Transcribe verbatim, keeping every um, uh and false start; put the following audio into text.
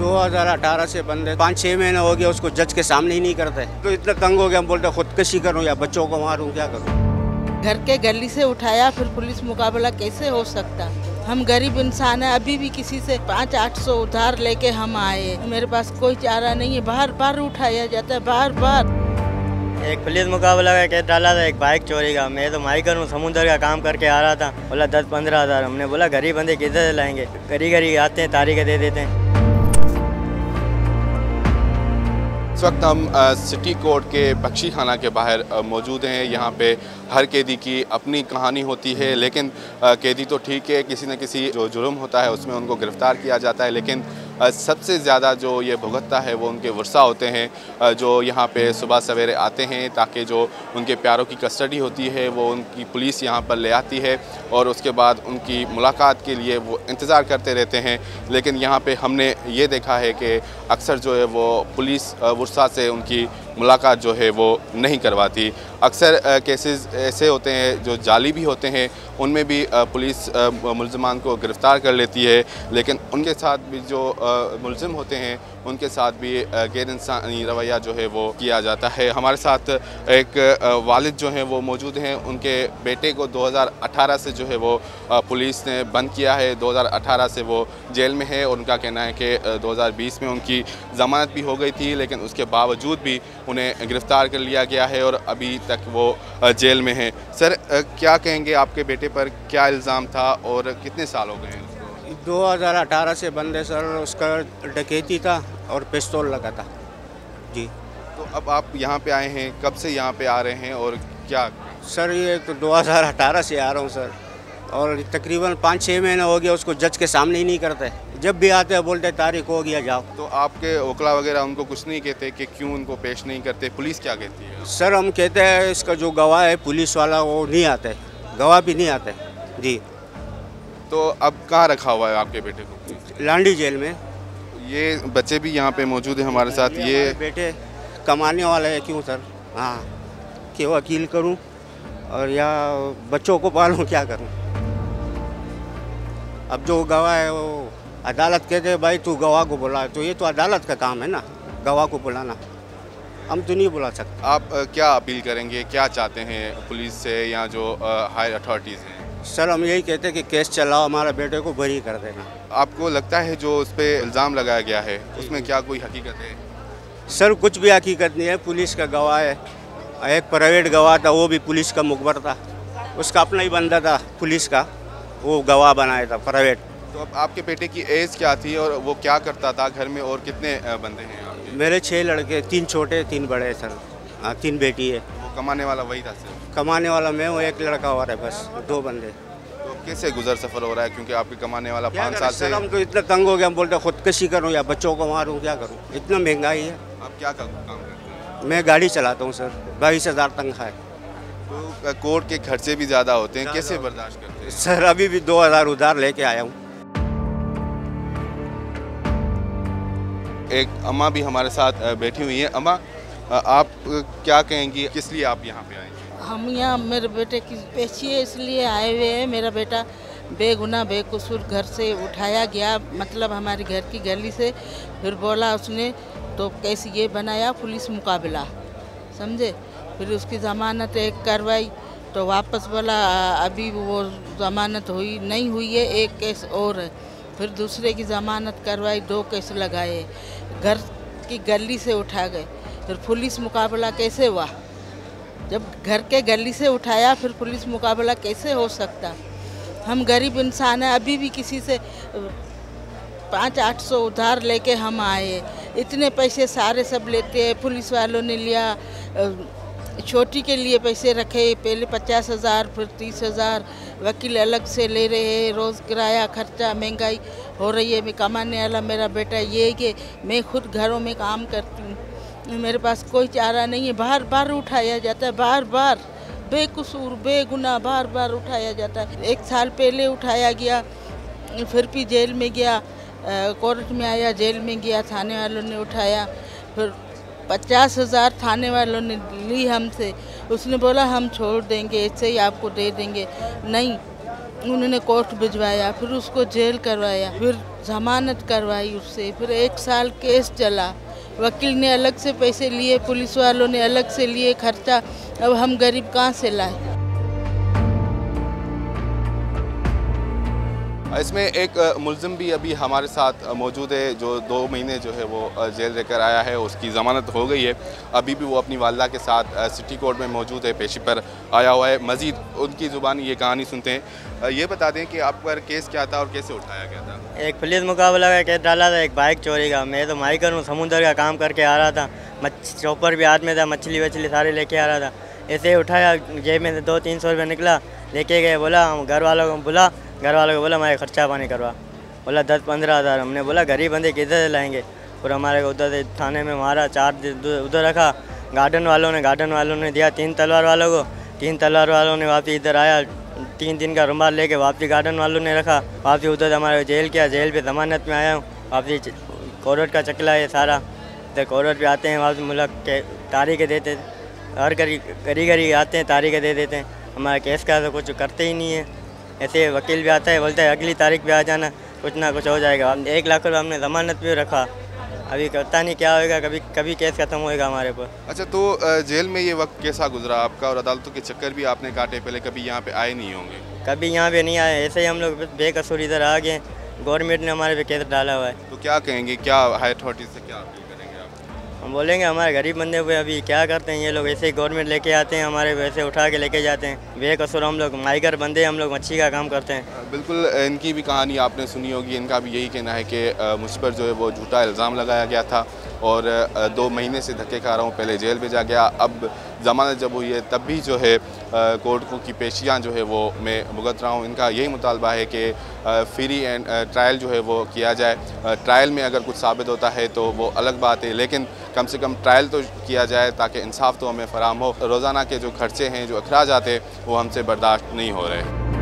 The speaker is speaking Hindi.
दो हज़ार अठारह से बंद है, पाँच छः महीने हो गया, उसको जज के सामने ही नहीं करते। तो इतना तंग हो गया, हम बोलते खुदकशी करूँ या बच्चों को मारूँ, क्या करूँ। घर के गली से उठाया, फिर पुलिस मुकाबला कैसे हो सकता। हम गरीब इंसान है, अभी भी किसी से पाँच आठ सौ उधार लेके हम आए, मेरे पास कोई चारा नहीं है। बार बार उठाया जाता है, बार बार। एक पुलिस मुकाबला का केस डाला था, एक बाइक चोरी का। मैं तो माइकर हूँ, समुद्र का काम करके आ रहा था। बोला दस पंद्रह हज़ार। हमने बोला गरीब बंदे किधर से लाएंगे, गरी गरी आते हैं, तारीखें दे देते हैं। इस वक्त हम सिटी कोर्ट के बख्शी खाना के बाहर मौजूद हैं। यहाँ पे हर कैदी की अपनी कहानी होती है, लेकिन कैदी तो ठीक है, किसी न किसी जो जुर्म होता है उसमें उनको गिरफ़्तार किया जाता है, लेकिन सबसे ज़्यादा जो ये भुगतता है वो उनके वर्सा होते हैं, जो यहाँ पे सुबह सवेरे आते हैं ताकि जो उनके प्यारों की कस्टडी होती है वो उनकी पुलिस यहाँ पर ले आती है और उसके बाद उनकी मुलाकात के लिए वो इंतज़ार करते रहते हैं। लेकिन यहाँ पे हमने ये देखा है कि अक्सर जो है वो पुलिस वर्सा से उनकी मुलाकात जो है वो नहीं करवाती। अक्सर केसेस ऐसे होते हैं जो जाली भी होते हैं, उनमें भी पुलिस मुल्ज़िमान को गिरफ़्तार कर लेती है, लेकिन उनके साथ भी जो मुल्ज़िम होते हैं उनके साथ भी गैर इंसानी रवैया जो है वो किया जाता है। हमारे साथ एक वालिद जो हैं वो मौजूद हैं। उनके बेटे को दो हज़ार अठारह से जो है वो पुलिस ने बंद किया है, दो हज़ार अठारह से वो जेल में है और उनका कहना है कि दो हज़ार बीस में उनकी ज़मानत भी हो गई थी, लेकिन उसके बावजूद भी उन्हें गिरफ़्तार कर लिया गया है और अभी तक वो जेल में हैं। सर, क्या कहेंगे, आपके बेटे पर क्या इल्ज़ाम था और कितने साल हो गए हैं? दो हज़ार अठारह से बंद है सर, उसका डकैती था और पिस्तौल लगा था जी। तो अब आप यहाँ पे आए हैं, कब से यहाँ पे आ रहे हैं और क्या? सर ये तो दो हज़ार अठारह से आ रहा हूँ सर, और तकरीबन पाँच छः महीने हो गया, उसको जज के सामने ही नहीं करते। जब भी आते हैं बोलते तारीख हो गया जाओ। तो आपके वकला वगैरह उनको कुछ नहीं कहते कि क्यों उनको पेश नहीं करते? पुलिस क्या कहती है? सर हम कहते हैं इसका जो गवाह है पुलिस वाला वो नहीं आते, गवाह भी नहीं आते जी। तो अब कहाँ रखा हुआ है आपके बेटे को? लांडी जेल में। ये बच्चे भी यहाँ पे मौजूद हैं हमारे साथ। ये बेटे कमाने वाले हैं क्यों सर? हाँ, कि वकील करूँ और या बच्चों को पालूँ, क्या करूँ। अब जो गवाह है वो अदालत कहते हैं भाई तू गवाह को बुला, तो ये तो अदालत का काम है ना गवाह को बुलाना, हम तो नहीं बुला सकते। आप क्या अपील करेंगे, क्या चाहते हैं पुलिस से या जो हायर अथॉरिटीज़ हैं? सर हम यही कहते हैं कि केस चलाओ, हमारे बेटे को बरी कर देना। आपको लगता है जो उस पर इल्ज़ाम लगाया गया है उसमें क्या कोई हकीकत है? सर कुछ भी हकीकत नहीं है, पुलिस का गवाह है। एक प्राइवेट गवाह था, वो भी पुलिस का मुखबर था, उसका अपना ही बंदा था पुलिस का, वो गवाह बनाया था प्राइवेट। तो अब आपके बेटे की एज क्या थी और वो क्या करता था घर में, और कितने बंदे हैं आपके? मेरे छः लड़के, तीन छोटे तीन बड़े सर। हाँ, तीन बेटी है। वो कमाने वाला वही था सर? कमाने वाला मैं हूँ, एक लड़का और है बस, दो बंदे। तो कैसे गुजर सफर हो रहा है, क्योंकि आपके कमाने वाला पाँच साल से? सर हम तो इतना तंग हो गया, हम बोलते खुदकशी करूँ या बच्चों को मारूँ, क्या करूँ, इतना महंगाई है। आप क्या काम करते हैं? मैं गाड़ी चलाता हूँ सर, बाईस हज़ार तनख्वाह है। तो कोर्ट के खर्चे भी ज़्यादा होते हैं, कैसे बर्दाश्त करते हैं? सर अभी भी दो हज़ार उधार लेके आया हूँ। एक अम्मा भी हमारे साथ बैठी हुई हैं। अम्मा, आप क्या कहेंगी, किस लिए आप यहाँ पे आए? हम यहाँ मेरे बेटे की पेशी इसलिए आए हुए हैं। मेरा बेटा बेगुनाह बेकसूर घर से उठाया गया, मतलब हमारे घर की गली से। फिर बोला उसने तो कैसे ये बनाया पुलिस मुकाबला, समझे। फिर उसकी ज़मानत एक करवाई तो वापस बोला अभी वो ज़मानत हुई नहीं हुई है, एक केस और है। फिर दूसरे की ज़मानत करवाई, दो केस लगाए, घर की गली से उठा गए। फिर पुलिस मुकाबला कैसे हुआ? जब घर के गली से उठाया फिर पुलिस मुकाबला कैसे हो सकता। हम गरीब इंसान हैं, अभी भी किसी से पाँच आठ सौ उधार लेके हम आए। इतने पैसे सारे सब लेते हैं, पुलिस वालों ने लिया, छोटी के लिए पैसे रखे, पहले पचास हज़ार फिर तीस हज़ार, वकील अलग से ले रहे हैं, रोज़ किराया खर्चा महंगाई हो रही है। मैं कमाने वाला मेरा बेटा ये है कि मैं खुद घरों में काम करती हूँ, मेरे पास कोई चारा नहीं है। बार बार उठाया जाता है, बार बार बेकसूर बेगुनाह बार बार उठाया जाता है। एक साल पहले उठाया गया, फिर भी जेल में गया, कोर्ट में आया, जेल में गया, थाने वालों ने उठाया। फिर पचास हज़ार थाने वालों ने ली हमसे, उसने बोला हम छोड़ देंगे, ऐसे ही आपको दे देंगे। नहीं, उन्होंने कोर्ट भिजवाया, फिर उसको जेल करवाया, फिर जमानत करवाई उससे, फिर एक साल केस चला। वकील ने अलग से पैसे लिए, पुलिस वालों ने अलग से लिए खर्चा। अब हम गरीब कहाँ से लाए? इसमें एक मुलजिम भी अभी हमारे साथ मौजूद है जो दो महीने जो है वो जेल रहकर आया है, उसकी ज़मानत हो गई है। अभी भी वो अपनी वालदा के साथ सिटी कोर्ट में मौजूद है, पेशी पर आया हुआ है। मज़ीद उनकी ज़ुबानी ये कहानी सुनते हैं। ये बता दें कि आप पर केस क्या था और कैसे उठाया गया था? एक पुलिस मुकाबला का केस डाला था, एक बाइक चोरी का। मैं तो माइकर हूँ, समुद्र का काम करके आ रहा था, मछ चौपर भी हाथ में था, मछली वछली सारे लेके आ रहा था। ऐसे ही उठाया, जेब में से दो तीन सौ रुपये निकला, लेके गए। बोला घर वालों को बुला, घर वालों को बोला हमारे खर्चा पानी करवा। बोला दस पंद्रह हज़ार। हमने बोला गरीब बंदे किधर से लाएंगे? और हमारे को उधर से थाने में मारा, चार दिन उधर रखा। गार्डन वालों ने गार्डन वालों ने दिया तीन तलवार वालों को, तीन तलवार वालों ने वापसी इधर आया, तीन दिन का रुमाल लेके वापसी गार्डन वालों ने रखा। वापसी उधर हमारे जेल किया, जेल पे जमानत में आया हूँ। वापसी कोर्ट का चकला है सारा, इधर कोर्ट पे आते हैं, वापसी मुल्क के तारीखें देते, हर घड़ी घड़ी घड़ी आते हैं, तारीखें दे देते हैं। हमारा केस का तो कुछ करते ही नहीं है। ऐसे वकील भी आता है, बोलता है अगली तारीख पे आ जाना, कुछ ना कुछ हो जाएगा। एक लाख रुपये हमने ज़मानत पे रखा, अभी पता नहीं क्या होएगा, कभी कभी केस ख़त्म होएगा हमारे पर। अच्छा, तो जेल में ये वक्त कैसा गुजरा आपका? और अदालतों के चक्कर भी आपने काटे, पहले कभी यहाँ पे आए नहीं होंगे? कभी यहाँ पे नहीं आए, ऐसे ही हम लोग बेकसूर इधर आ गए। गवर्नमेंट ने हमारे पे केस डाला हुआ है। तो क्या कहेंगे, क्या हाई अथॉरिटी से क्या अपील करेंगे आप? हम बोलेंगे हमारे गरीब बंदे हुए अभी क्या करते हैं ये लोग, ऐसे ही गवर्नमेंट लेके आते हैं, हमारे वैसे उठा के लेके जाते हैं। बेकसूर हम लोग माइगर बंदे, हम लोग मच्छी का काम करते हैं। बिल्कुल, इनकी भी कहानी आपने सुनी होगी। इनका भी यही कहना है कि मुझ पर जो है वो झूठा इल्ज़ाम लगाया गया था और दो महीने से धक्के खा रहा हूँ। पहले जेल भेजा गया, अब ज़मानत जब हुई है तब भी जो है कोर्ट की पेशियाँ जो है वो मैं भुगत रहा हूँ। इनका यही मुतालबा है कि फ्री एंड ट्रायल जो है वो किया जाए। ट्रायल में अगर कुछ साबित होता है तो वो अलग बात है, लेकिन कम से कम ट्रायल तो किया जाए ताकि इंसाफ तो हमें फराहम हो। रोज़ाना के जो खर्चे हैं, जो अखराज आते हैं, वो हमसे बर्दाश्त नहीं हो रहे।